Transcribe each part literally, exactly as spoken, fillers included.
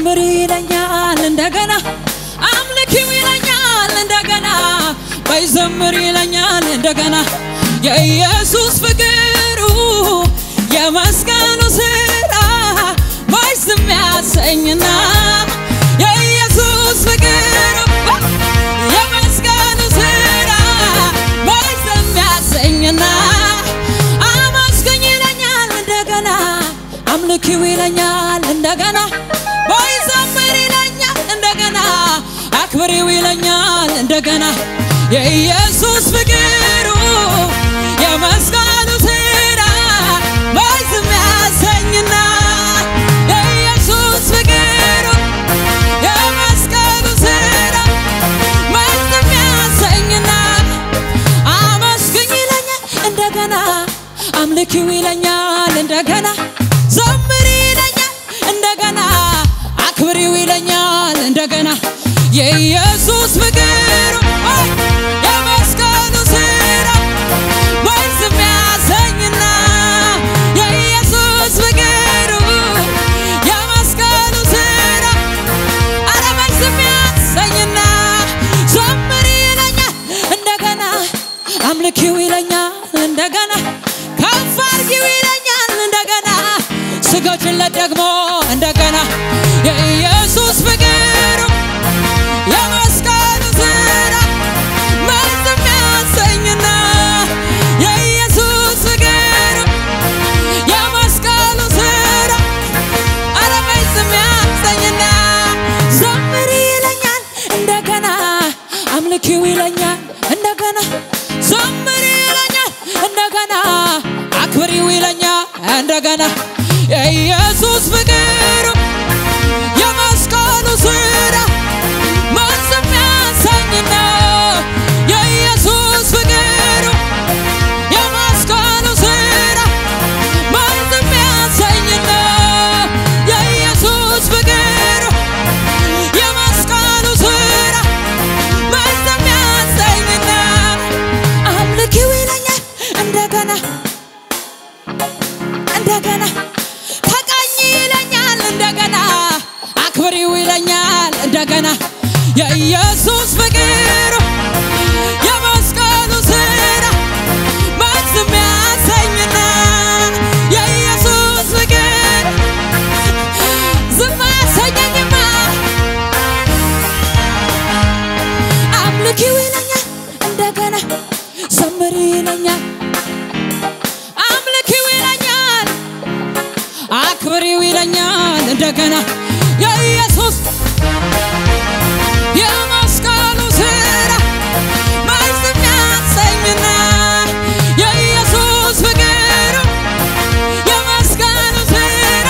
ዘምሪ ይለኛል እንደገና አምልኪው ይለኛል እንደገና ባይዘምሪ ይለኛል እንደገና የኢየሱስ ፍቅሩ የመስቀሉ ስራ ማይስም ያሰኝና የኢየሱስ ፍቅሩ የመስቀሉ ስራ ማይስም ያሰኝና አመስግኝ ይለኛል እንደገና አምልኪው ይለኛል እንደገና ባይዘምሪ ይለኛል እንደገና አክብሪው ይለኛል እንደገና የኢየሱስ ፍቅሩ የመስቀሉ ስራ ማይስም ያሰኝና የኢየሱስ ፍቅሩ የመስቀሉ ስራ ማይስም ያሰኝና አመስግኝ ይለኛል እንደገና አምልኪው ይለኛል እንደገና ዘምሪ ይለኛል እንደገና አክብሪው ይለኛል እንደገና የኢየሱስ ፍቅሩ የመስቀሉ ስራ ማይስም ያሰኝና የኢየሱስ ፍቅሩ የመስቀሉ ስራ አረ ማይስም ያሰኝና ዘምሪ ይለኛል እንደገና አምልኪው ይለኛል እንደገና ከፍ አድርጊው ይለኛል እንደገና ስገጂለት ደግሞ እንደገና የኢየሱስ ፍቅሩ የመስቀሉ ስራ ማይስም ያሰኝና የኢየሱስ ፍቅሩ የመስቀሉ ስራ አረ ማይስም ያሰኝና ዘምሪ ይለኛል እንደገና አምልኪው ይለኛል እንደገና ዘምሪ ይለኛል እንደገና አክብሪው ይለኛል እንደገና የኢየሱስ ፍቅሩ የመስቀሉ ስራ ማይስም ያሰኝና የኢየሱስ ፍቅሩ የመስቀሉ ስራ ማይስም ያሰኝና የኢየሱስ ፍቅሩ የመስቀሉ ስራ ማይስም ያሰኝና አምልኪው ይለኛል እንደገና እንደገና ተቀኝ ይለኛል እንደገና አክብሪው ይለኛል እንደገና የኢየሱስ ፍቅሩ የመስቀሉ ስራ ማይስም ያሰኝና የኢየሱስ ፍቅር ዝም አያሰኘኝማ አምልኪው ይለኛል እንደገና ዘምሪ ይለኛል አምልኪው ይለኛል አክብሪው ይለኛል እንደገና የኢየሱስ የመስቀሉ ስራ ማይስም ያሰኝና የኢየሱስ ፍቅሩ የመስቀሉ ስራ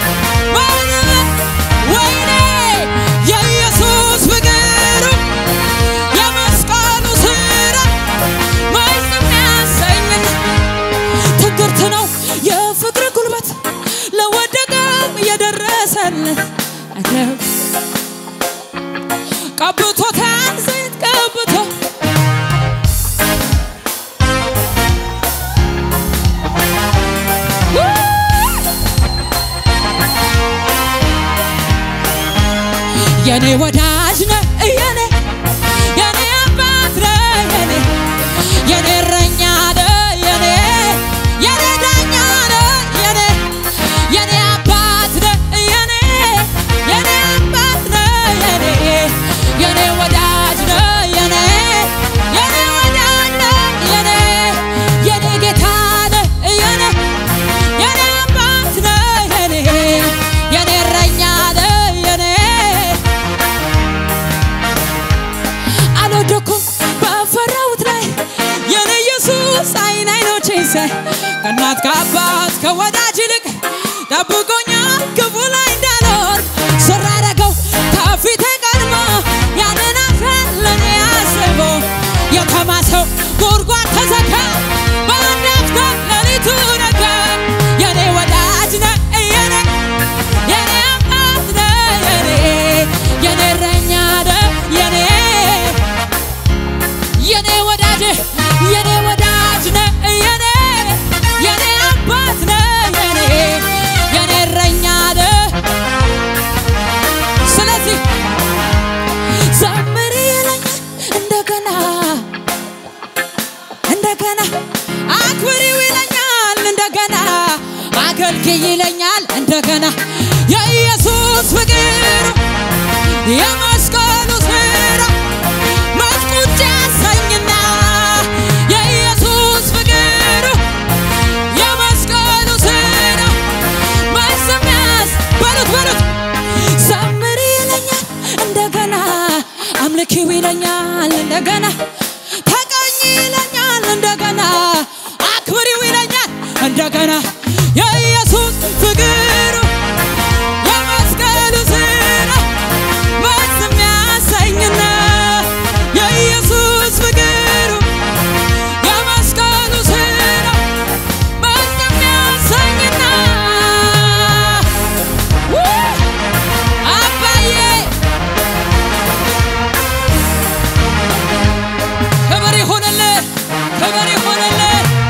ወይኔ የኢየሱስ ፍቅሩ የመስቀሉ ስራ ማይስም ያሰኝና ትግርት ነው የፍቅር ጉልበት ለወደቀው የደረሰለት ቀብቶታል ዘይት ቀብቶ የኔ ወዳጅ ነህ የኔ የኔ አባት ነህ የኔ የኔ እረኛ ነህ የኔ የኔ ዳኛ ነህ የኔ የኔ አባት ነህ የኔ የኔ አባት ነህ የኔ የኔ ወዳጅ ነህ የኔ የኔ ወዳጅ ነህ የኔ የኔ ጌታ ነህ የኔ የኔ አባት ነህ የኔ የኔ እረኛ ነህ የኔ አልወደኩም በፈራሁት ላይ የኔ ኢየሱስ አይን አይኖቼን ሳይ ከእናት ከአባት ከወዳጅ ይልቅ ጠብቆኛል ክፉ ላይ እንዳልወድቅ ስራ አደረገው ከፊቴ ቀድሞ ያንን አፈር ለኔ አስበው የተማሰው ጉድጓድ ተዘጋ በአንድ አፍታ ሌሊቱ ነጋ የኔ ወዳጅ ነህ የኔ የኔ አባት ነህ የኔ የኔ እረኛ ነህ የኔ የኔ ወዳጅ የኔ ወዳጅ ነህ የኔ የኔ አባት ነህ የኔ የኔ አገልግይለኛል እንደገና የኢየሱስ ፍቅር የመስቀሉ ስራ መስቁጭ ያሰኝና የኢየሱስ ፍቅር የመስቀሉ ስራ መስሚያስ በሉት በሉት ዘምሪ ይለኛል እንደገና አምልኪው ይለኛል እንደገና ተቀኝ ይለኛል እንደገና አክብሪው ይለኛል እንደገና የኢየሱስ ፍቅር የመስቀሉ ስራ መስሚያሰኝና የኢየሱስ ፍቅር የመስቀሉ ስራ መስሚያሰኝና አባዬ ክብር ይሁንልህ ክብር ይሁንልህ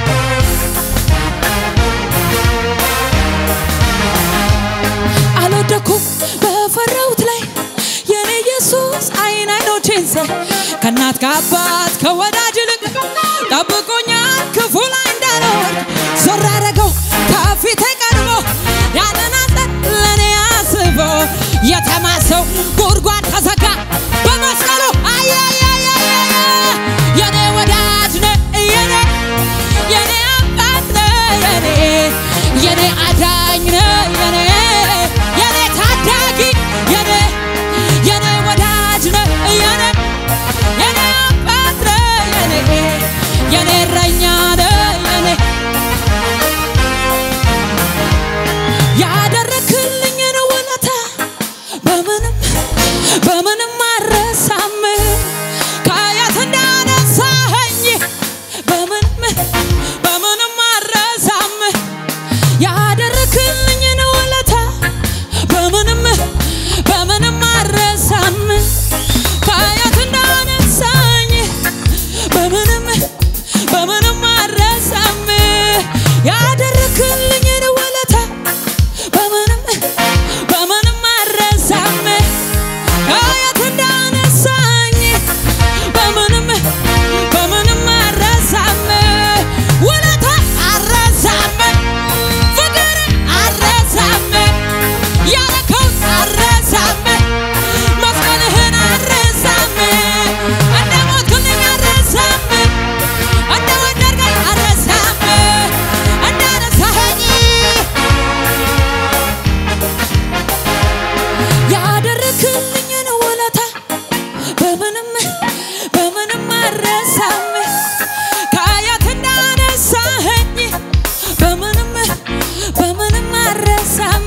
አልወደኩም በፈራሁት ላይ የኔ ኢየሱስ አይን አይኖቼን ሳይ ከእናት ከአባት ከወዳጅ ይልቅ ጠብቆኛል ክፉ ላይ እንዳልወድቅ ዞር አደረገው ከፊቴ ቀድሞ ያንን አንተን ለእኔ አስቦ የተማሰው ጉድጓድ ተዘጋ በመስቀሉ አያያያያ የኔ ወዳጅ ነህ የኔ የኔ አባት ነህ የኔ የኔ አዳኝ ነህ የኔ የኔ ታዳጊ የኔ የኔ ወዳጅ ነህ የኔ የኔ አባት ነህ የኔ የኔ እረኛ ነህ የኔ ያደረክልኝን ውለታ በምንም በምንም አልረሳም ከየት እንዳነሳኸኝ በምንም በምንም አልረሳም ያደረክልኝን ውለታ በምንም በምንም አልረሳም ከየት እንዳነሳኸኝ በምንም በምንም አልረሳም ያደረክልኝን ውለታ በምንም በምንም አልረሳም ከየት እንዳነሳኸኝ በምንም በምንም አልረሳም ውለታ አልረሳም ፍቅር አልረሳም ያረከውን አልረሳም መስቀልህን አልረሳም እንደሞትክልኝ አልረሳም እንደወደድከኝ አልረሳም እንዳነሳኸኝ ያደረክልኝን ውለታ በምንም በምንም አልረሳም ከየት እንዳነሳኸኝ በምንም በምንም አልረሳም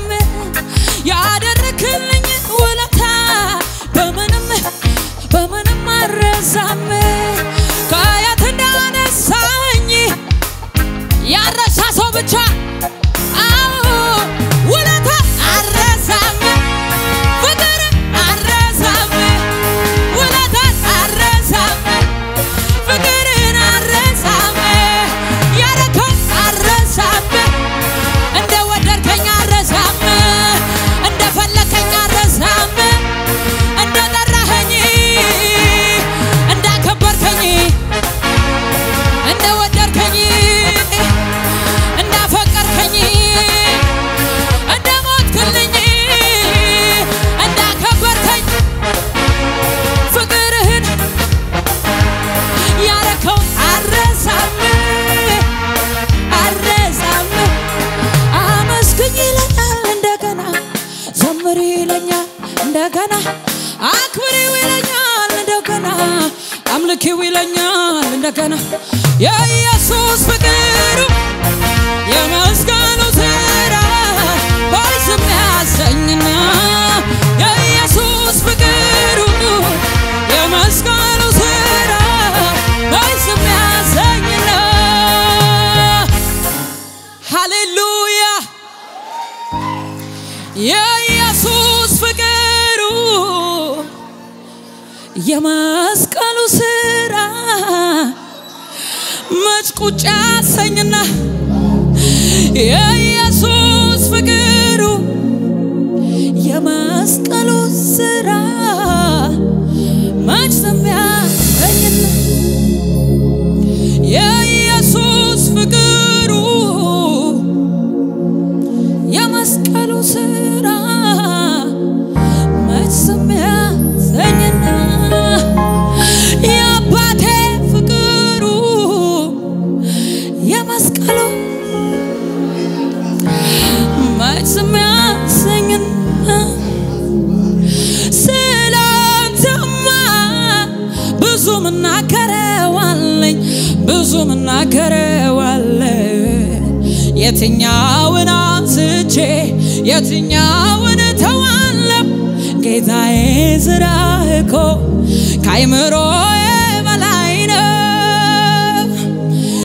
ያደረክልኝን ውለታ በምንም በምንም አልረሳም ከየት እንዳነሳኸኝ ያረሳ ሰው ብቻ አዎ ውለታ አልረሳም ፍቅር አልረሳም ውለታ አልረሳም ፍቅርን አልረሳም ያረከውን አልረሳም እንደወደድከኝ አልረሳም እንደፈለከኝ አልረሳም እንደጠራኸኝ እንዳከበርከኝ እንደወደድከኝ እንዳፈቀርከኝ እንደሞትክልኝ እንዳከበርከኝ ፍቅርህን ያረከውን አልረሳም አልረሳም አመስግኝ ይለኛል እንደገና ዘምሪ ይለኛል እንደገና አክብሪው ይለኛል እንደገና አምልኪው ይለኛል እንደገና የኢየሱስ ፍቅር የመስቀሉ ስራ መስሚያሰኝና የኢየሱስ ፍቅር የመስቀሉ ስራ መስሚያሰኝና ሃሌሉያ የኢየሱስ ፍቅር የመስቀሉ ስራ መች ቁጭ ያሰኝና የኢየሱስ ፍቅር የመስቀሉ ስራ መች ሰሚያሰኝና የኢየሱስ ፍቅር ምናገረዋለ የትኛውን አንስቼ የትኛውን ተዋለ ጌታዬ ስራህ እኮ ካይምሮዬ